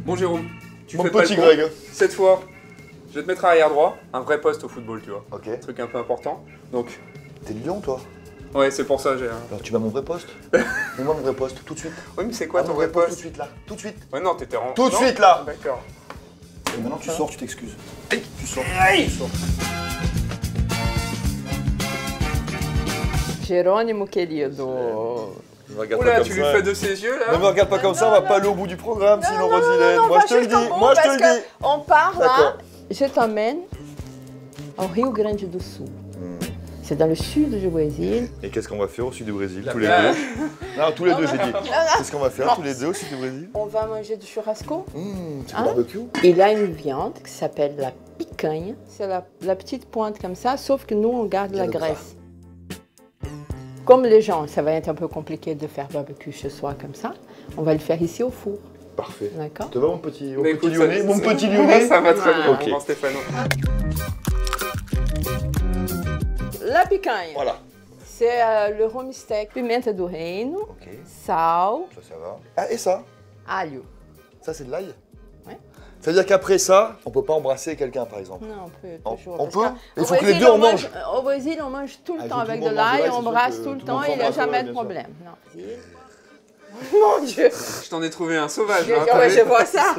Bon Jérôme, tu Mon fais pas petit le con. Greg. Cette fois, je vais te mettre arrière droit, un vrai poste au football, tu vois. Ok. Un truc un peu important. Donc, T'es de Lyon, toi? ouais, c'est pour ça j'ai un... Alors tu vas à mon vrai poste? Mets-moi mon vrai poste, tout de suite. Ouais, mais c'est quoi Ah, ton mon vrai Tout de poste? suite, là. Tout de suite. Ouais, non, t'étais en... Tout de Non suite, là. D'accord. Et maintenant, tu sors, tu t'excuses. Tu sors. Aïe. Tu sors. Jerônimo querido. Ne me regarde Oula, pas comme tu lui ça. fais de ses yeux, là? Ne me regarde pas comme ça, on va pas aller au bout du programme, sinon Rosilène. Moi, je te le dis. Moi, je te le dis. On part là, D'accord. je t'emmène au Rio Grande do Sul. C'est dans le sud du Brésil. Et qu'est-ce qu'on va faire au sud du Brésil, La tous les plage. deux? Non, tous les deux, j'ai dit. Qu'est-ce qu'on va faire tous les deux au sud du Brésil? On va manger du churrasco. C'est Hein? du barbecue. Il a une viande qui s'appelle la picanha. C'est la petite pointe comme ça, sauf que nous, on garde la le gras. graisse. Comme les gens, ça va être un peu compliqué de faire barbecue chez soi comme ça, on va le faire ici au four. Parfait. D'accord? Ça te va, mon petit, Bah, écoute, lyonnais? ça- Mon ça- petit lyonnais? Ça va très bien, Ok. mon grand Stéphano. La picanha, Voilà. c'est le homestake, pimenta do reino, Ok. sal, Ça va. Ah, et ça? alho. Ça, c'est de l'ail? Ouais. C'est-à-dire qu'après ça, on peut pas embrasser quelqu'un, par exemple. Non, on peut On- toujours. on parce peut? qu'au Il faut que les Brésil, deux on en mangent. Au Brésil, on mange tout le Ah, temps tout avec le de monde mange de l'ail, l'ail, on c'est sûr brasse que tout le tout le temps, monde il n'y a s'embrasse, jamais ouais, de bien problème. Non. Mon Dieu! Je t'en ai trouvé un sauvage, Je, hein, t'as ouais, vu je vois ça.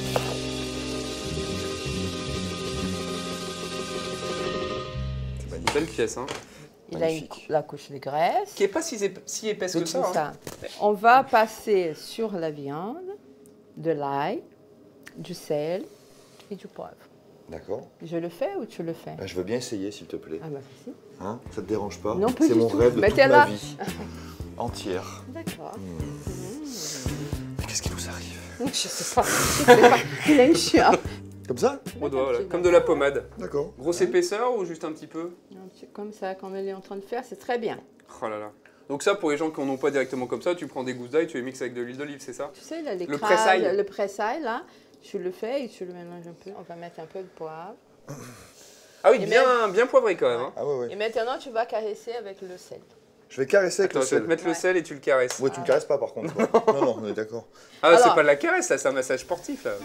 Belle pièce, hein. Il a Magnifique. la couche de graisse. Qui est pas si épaisse que Tout ça. Hein. ça. On va passer sur la viande, de l'ail, du sel et du poivre. D'accord. Je le fais ou tu le fais? Bah, je veux bien essayer, s'il te plaît. Ah bah si. Hein? Ça te dérange pas? Non, pas C'est du mon tout. rêve de Mais toute t'es ma là. vie. Entière. D'accord. Mais qu'est-ce qui nous arrive? Je sais pas. Je sais pas. Il a une chien. Comme ça? Au doigt, voilà. Comme de la pommade. D'accord. Grosse épaisseur ou juste un petit peu? Un petit comme ça, comme elle est en train de faire, c'est très bien. Oh là là. Donc ça, pour les gens qui n'en ont pas directement comme ça, tu prends des gousses d'ail, tu les mixes avec de l'huile d'olive, c'est ça? Tu sais, là, les Le crabes, pressail. le pressail, là, tu le fais et tu le mélanges un peu. On va mettre un peu de poivre. Ah oui, Et bien poivré quand même. Hein. Ah ouais, ouais. Et maintenant, tu vas caresser avec le sel. Je vais caresser avec Attends, le je vais sel. te mettre le sel et tu le caresses. Ouais, tu me caresses pas par contre. toi. Non, non, on est d'accord. Ah, Alors- c'est pas de la caresse, ça, c'est un massage sportif là.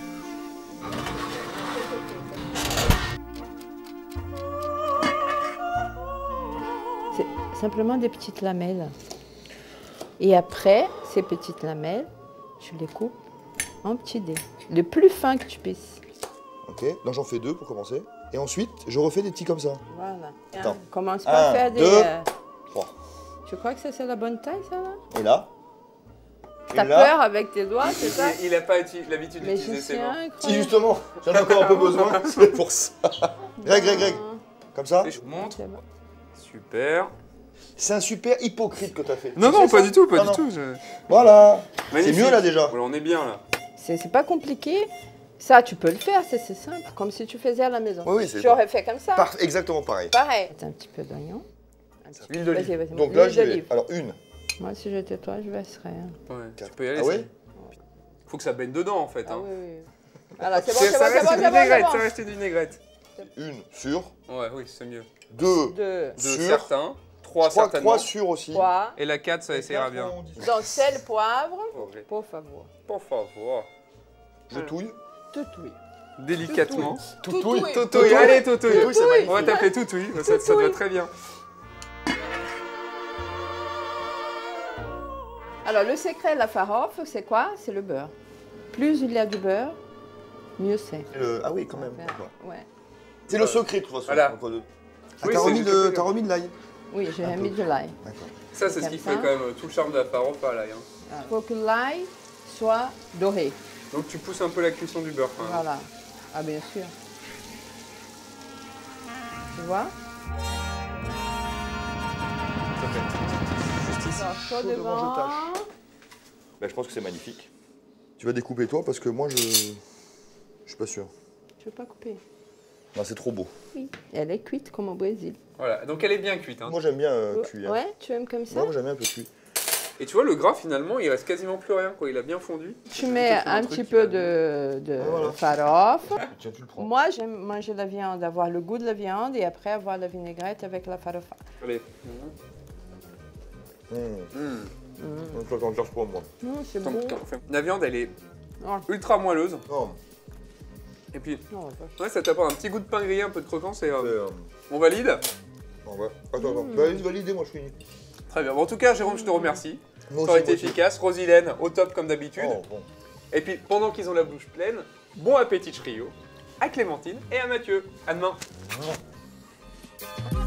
C'est simplement des petites lamelles. Et après, ces petites lamelles, tu les coupes en petits dés. Le plus fin que tu puisses. Ok, donc j'en fais deux pour commencer. Et ensuite, je refais des petits comme ça. Voilà. Attends. Commence pas à Un, faire des... deux. 3. Tu crois que ça, c'est la bonne taille, ça, là? Et là? T'as Et là? peur avec tes doigts, c'est ça? Il n'a pas l'habitude Mais je d'utiliser ses suis mains. Si, incroyable. justement, j'en ai encore un peu besoin, c'est pour ça. Greg, comme ça? Et je vous montre. C'est bon. Super. C'est un super hypocrite que t'as fait. Non, Tu non, sais pas ça? du tout, pas Non, du non. tout. Voilà. C'est Magnifique. mieux là déjà. Voilà, on est bien là. C'est pas compliqué. Ça, tu peux le faire, c'est simple, comme si tu faisais à la maison. Oui, oui, c'est J'aurais fait comme ça. Exactement pareil. Pareil. Un petit peu d'oignon. L'huile d'olive. Vas-y, vas-y. Donc là, L'huile je vais. d'olive. Alors une. Moi, si j'étais toi, je baisserais. Ouais, tu peux y aller. Ah ouais? Faut que ça baigne dedans en fait. Ah hein. oui, oui. Voilà, c'est bon, Ça c'est bon, reste c'est bon, une c'est bon, vinaigrette, c'est ça bon. reste une vinaigrette. Une sur. Ouais, oui, c'est mieux. Deux. Deux, Deux Sur. certains, trois Je crois que certainement. 3 sur aussi. trois. Et la 4, ça essaiera bien. Donc, sel, poivre, Ok. pour favor. Pour favor. Je touille. Tout oui. Délicatement. Toutouille. Toutouille, allez, toutouille. Toutouille, c'est magnifique. On va t'appeler toutouille, ça te va très bien. Alors, le secret de la farofe, c'est quoi? C'est le beurre. Plus il y a du beurre, mieux c'est. Ah oui, quand même. Faire- d'accord. Ouais. C'est le secret de toute façon. Voilà. entre deux. Ah, Oui, t'as c'est remis, juste le t'as remis de l'ail. Oui, j'ai Un mis peu. de l'ail. D'accord. Ça, c'est ce qui fait Comme quand ça. même tout le charme de la farofa à l'ail. Hein. Il faut que l'ail soit doré. Donc tu pousses un peu la cuisson du beurre quand même. Voilà. Ah, bien sûr. Tu vois? Juste ici. Alors, chaud Chaud devant, je devant. tâche. Bah, je pense que c'est magnifique. Tu vas découper toi parce que moi je suis pas sûr. Tu veux pas couper? Non, c'est trop beau. Oui. Elle est cuite comme au Brésil. Voilà, donc elle est bien cuite. Hein. Moi j'aime bien cuit. Hein. Ouais, tu aimes comme ça? Moi j'aime bien un peu cuit. Et tu vois, le gras finalement, il reste quasiment plus rien, quoi. Il a bien fondu. Tu mets Peut-être un truc petit qui peu va de Voilà. farofe. Tiens, tu le prends. Moi, j'aime manger la viande, avoir le goût de la viande et après avoir la vinaigrette avec la farofa. Allez. Mmh. Mmh. Donc là, t'en cherches pour moi. Non, c'est Tant- bon. tant- enfin, la viande, elle est ultra moelleuse. Non, Et puis, Non, vache. ouais, ça t'apporte un petit goût de pain grillé, un peu de croquant, c'est... c'est... on valide? non, ouais. Attends. Validez, moi je finis. Très bien. Bon, en tout cas, Jérôme, je te remercie. Moi Ça aurait aussi, été moi aussi. efficace. Rosilène, au top comme d'habitude. Oh, bon. Et puis, pendant qu'ils ont la bouche pleine, bon appétit trio à Clémentine et à Mathieu. À demain.